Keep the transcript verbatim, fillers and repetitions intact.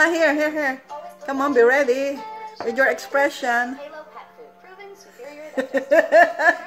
Bella, here, here, here. Come on, be ready with your expression.